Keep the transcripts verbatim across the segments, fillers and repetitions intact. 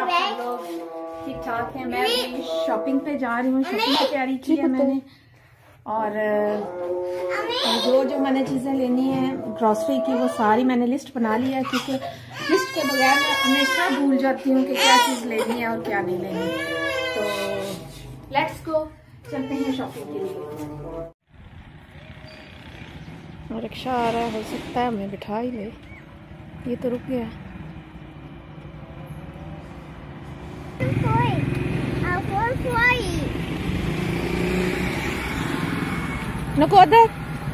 आप सब लोग ठीक ठाक हैं? मैं अभी शॉपिंग पे जा रही हूँ। शॉपिंग की तैयारी की है मैंने, और जो जो मैंने चीज़ें लेनी है ग्रॉसरी की वो सारी मैंने लिस्ट बना ली है, क्योंकि लिस्ट के बगैर मैं हमेशा भूल जाती हूँ कि क्या चीज़ लेनी है और क्या नहीं लेनी। तो लेट्स गो, चलते हैं शॉपिंग के लिए। रिक्शा आ रहा है, हो सकता है हमें बिठा ही ले। ये तो रुक गया। नकोदर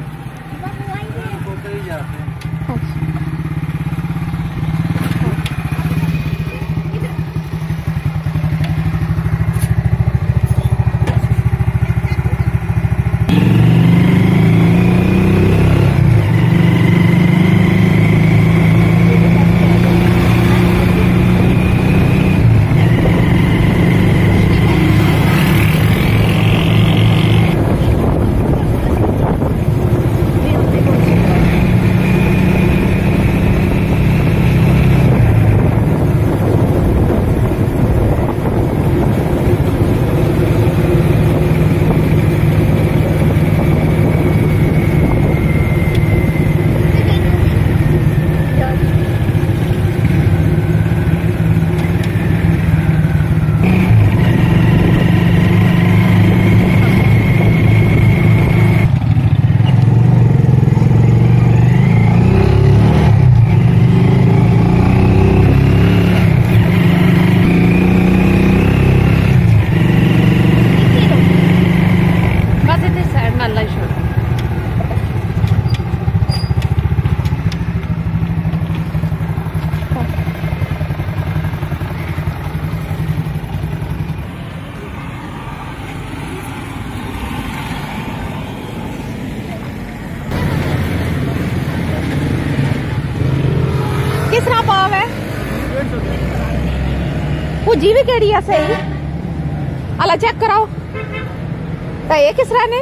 किस तरह पाव है? भुजी भी केड़ी है सही? अला चेक कराओ। तो ये किस तरह ने?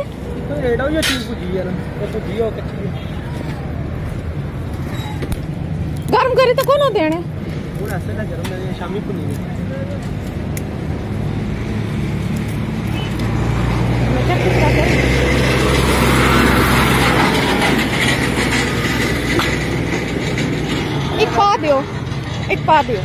गरम करे तो कौन देने? शामी को नहीं। एक पा दियो, एक पा दियो।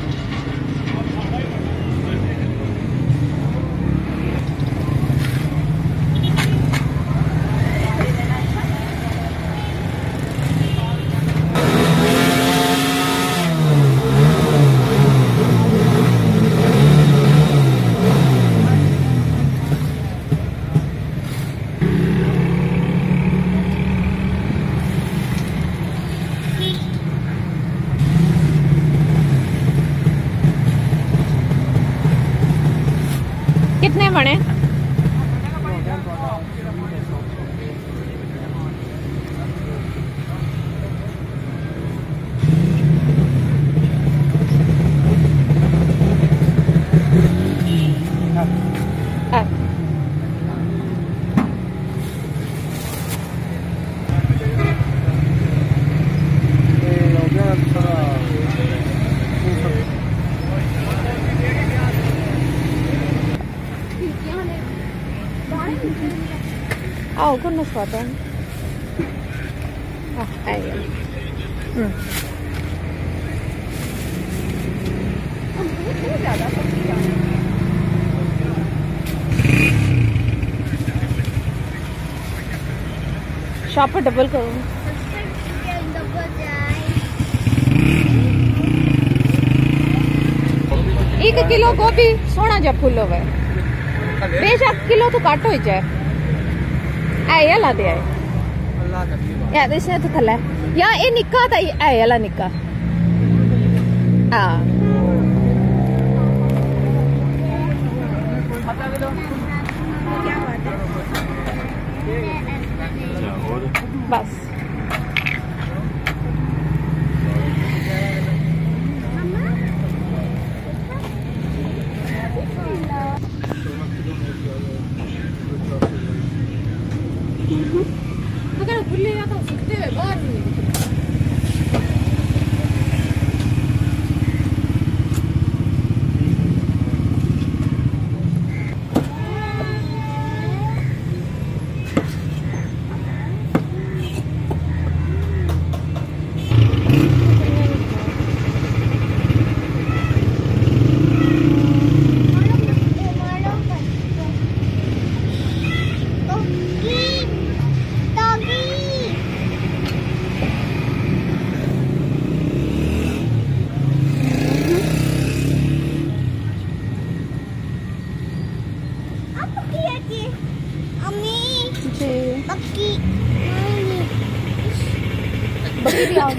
कितने बने? Oh goodness, what then? Ah, there you go. Hmm. Shop पर डबल करो। एक किलो गोभी सोना जब फुल हो गए, बेशक किलो तो काट हो जाए। ऐ ला दे या इसने तो थला या ये निक्का था, ऐ ला निक्का। हाँ बस अगर खुले या तो सकते हैं बाहर नहीं। जल्दी आओ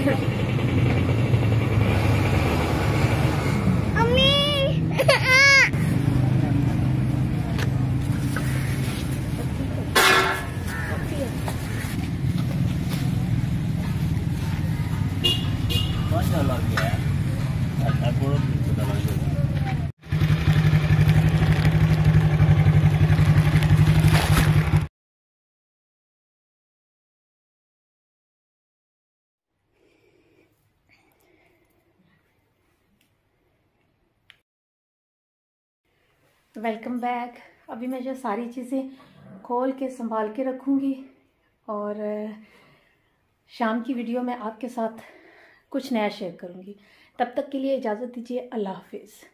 वेलकम बैक। अभी मैं जो सारी चीज़ें खोल के संभाल के रखूँगी और शाम की वीडियो में आपके साथ कुछ नया शेयर करूँगी। तब तक के लिए इजाज़त दीजिए। अल्लाह हाफिज़।